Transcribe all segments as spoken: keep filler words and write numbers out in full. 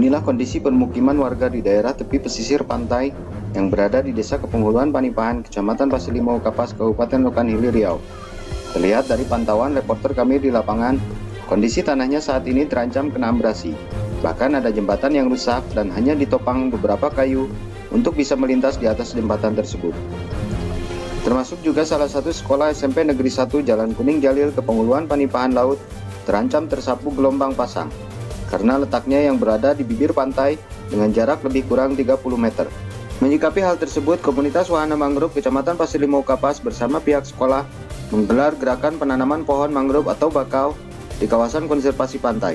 Inilah kondisi permukiman warga di daerah tepi pesisir pantai yang berada di Desa Kepenghuluan Panipahan, Kecamatan Pasir Limau Kapas, Kabupaten Rokan Hilir Riau. Terlihat dari pantauan reporter kami di lapangan, kondisi tanahnya saat ini terancam kena abrasi. Bahkan ada jembatan yang rusak dan hanya ditopang beberapa kayu untuk bisa melintas di atas jembatan tersebut. Termasuk juga salah satu sekolah S M P Negeri satu Jalan Kuning Jalil Kepenghuluan Panipahan Laut terancam tersapu gelombang pasang karena letaknya yang berada di bibir pantai dengan jarak lebih kurang tiga puluh meter. Menyikapi hal tersebut, komunitas wahana mangrove Kecamatan Pasir Limau Kapas bersama pihak sekolah menggelar gerakan penanaman pohon mangrove atau bakau di kawasan konservasi pantai.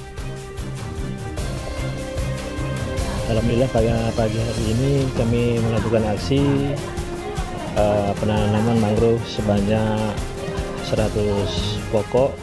Alhamdulillah pada pagi hari ini kami melakukan aksi uh, penanaman mangrove sebanyak seratus pokok.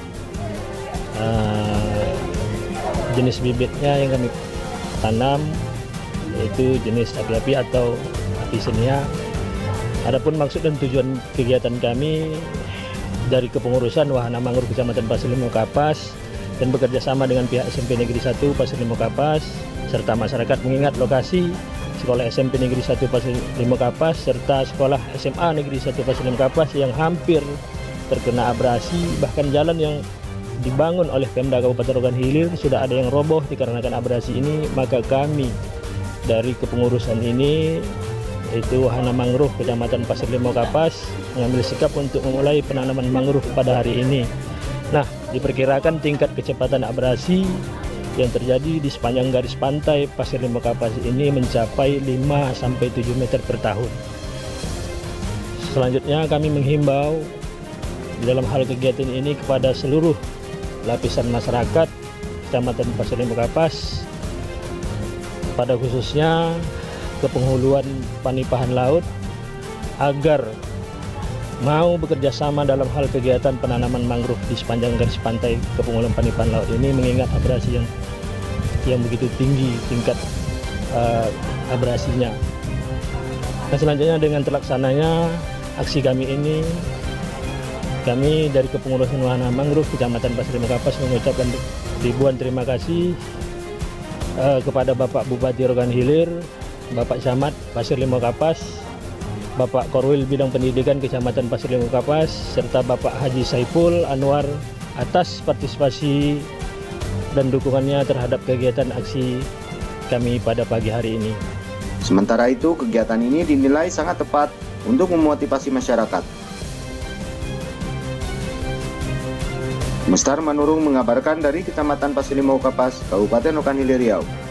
Uh, jenis bibitnya yang kami tanam yaitu jenis api-api atau apisenia. Adapun maksud dan tujuan kegiatan kami dari kepengurusan wahana mangrove Kecamatan Pasir Limau Kapas dan bekerja sama dengan pihak S M P Negeri satu Pasir Limau Kapas serta masyarakat mengingat lokasi sekolah S M P Negeri satu Pasir Limau Kapas serta sekolah S M A Negeri satu Pasir Limau Kapas yang hampir terkena abrasi, bahkan jalan yang dibangun oleh Pemda Kabupaten Rokan Hilir sudah ada yang roboh dikarenakan abrasi ini. Maka kami dari kepengurusan ini yaitu wahana mangrove Kecamatan Pasir Limau Kapas mengambil sikap untuk memulai penanaman mangrove pada hari ini. Nah, diperkirakan tingkat kecepatan abrasi yang terjadi di sepanjang garis pantai Pasir Limau Kapas ini mencapai lima sampai tujuh meter per tahun. Selanjutnya kami menghimbau di dalam hal kegiatan ini kepada seluruh lapisan masyarakat Kecamatan Pasir Limau Kapas, pada khususnya Kepenghuluan Panipahan Laut, agar mau bekerja sama dalam hal kegiatan penanaman mangrove di sepanjang garis pantai Kepenghuluan Panipahan Laut ini, mengingat abrasi yang yang begitu tinggi tingkat uh, abrasinya. Nah, selanjutnya dengan terlaksananya aksi kami ini, kami dari Kepengurusan Wahana Mangrove Kecamatan Pasir Limau Kapas mengucapkan ribuan terima kasih uh, kepada Bapak Bupati Rokan Hilir, Bapak Camat Pasir Limau Kapas, Bapak Korwil Bidang Pendidikan Kecamatan Pasir Limau Kapas, serta Bapak Haji Saiful Anwar atas partisipasi dan dukungannya terhadap kegiatan aksi kami pada pagi hari ini. Sementara itu, kegiatan ini dinilai sangat tepat untuk memotivasi masyarakat. Mustar Manurung mengabarkan dari Kecamatan Pasir Limau Kapas, Kabupaten Rokan Hilir Riau.